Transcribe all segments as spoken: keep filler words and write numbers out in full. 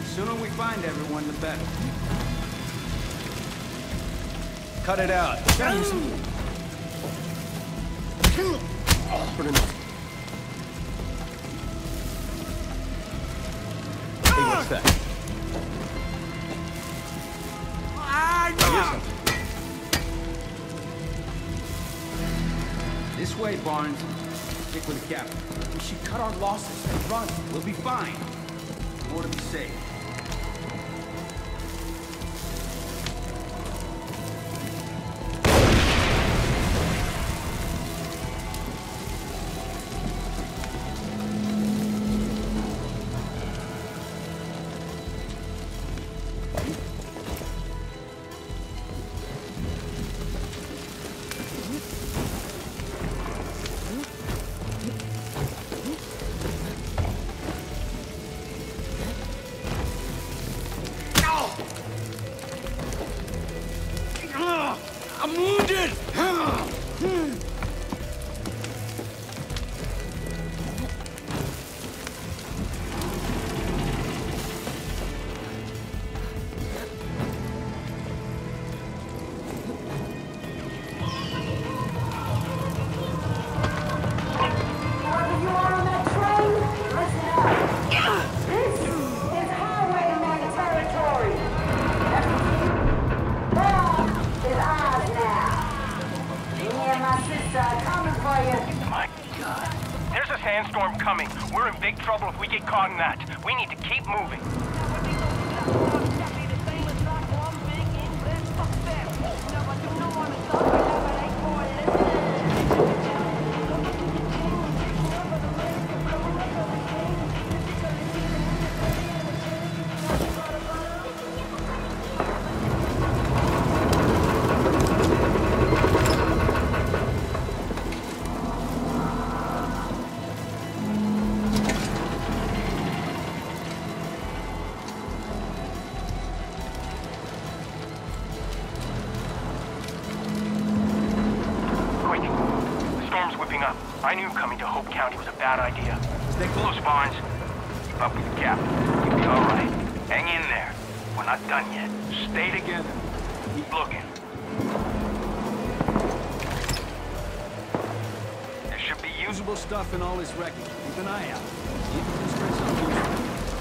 sooner we find everyone, the better. Cut it out. Put it in. Hey, what's that? This way, Barnes. Stick with the captain. We should cut our losses and run. We'll be fine. More to be safe. I'm wounded! Sandstorm coming. We're in big trouble if we get caught in that. We need to keep moving. I knew coming to Hope County was a bad idea. Stay close, Barnes. Keep up with the captain. You'll be all right. Hang in there. We're not done yet. Stay together. Keep looking. There should be usable stuff in all this wreckage. Keep an eye out. See if you can spray something useful.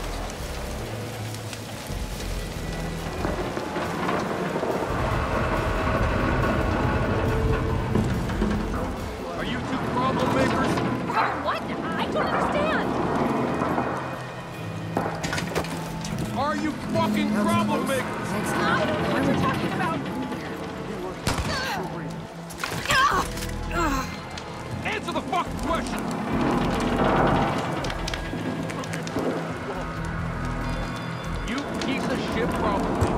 Are you fucking troublemakers? I don't know what you're talking about. Answer the fucking question! You piece of shit troublemakers.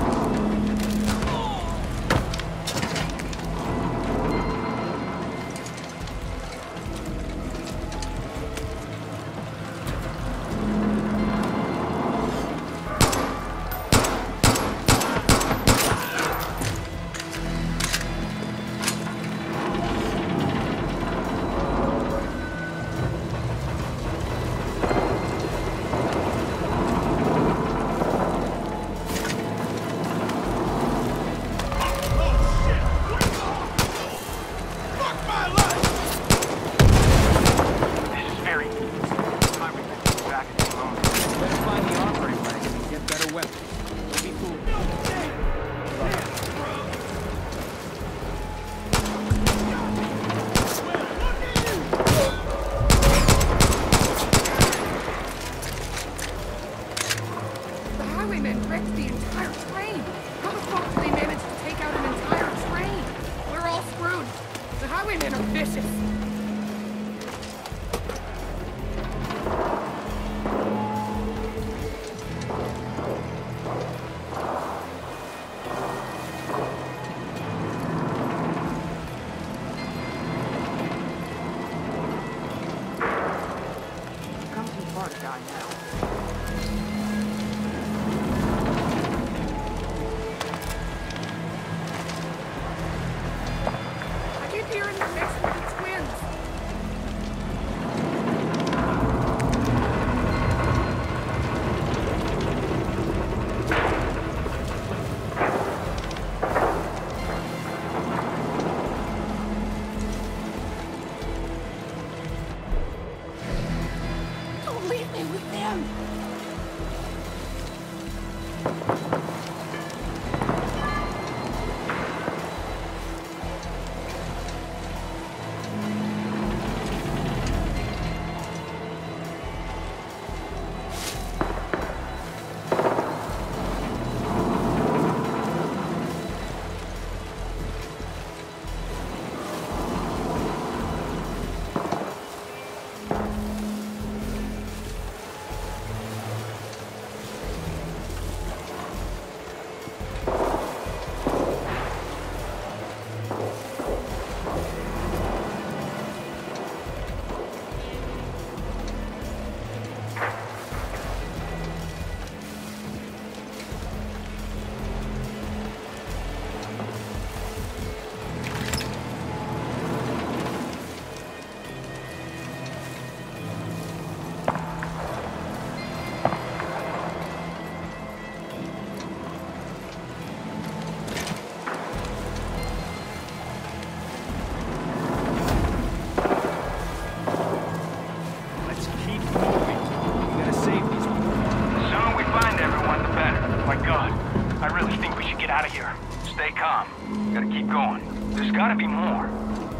Good. I really think we should get out of here. Stay calm. Gotta keep going. There's gotta be more.